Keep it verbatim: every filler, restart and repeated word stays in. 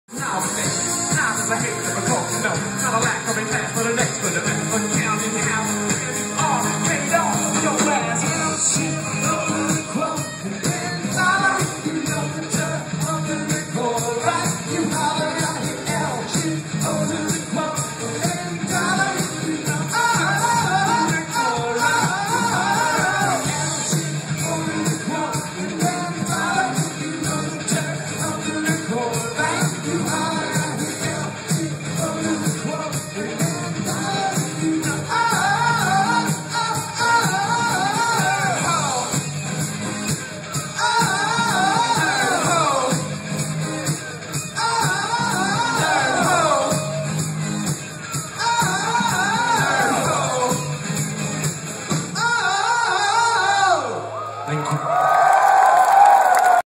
Now the next, now there's a hate of a culture, no, not a lack of intent for the next.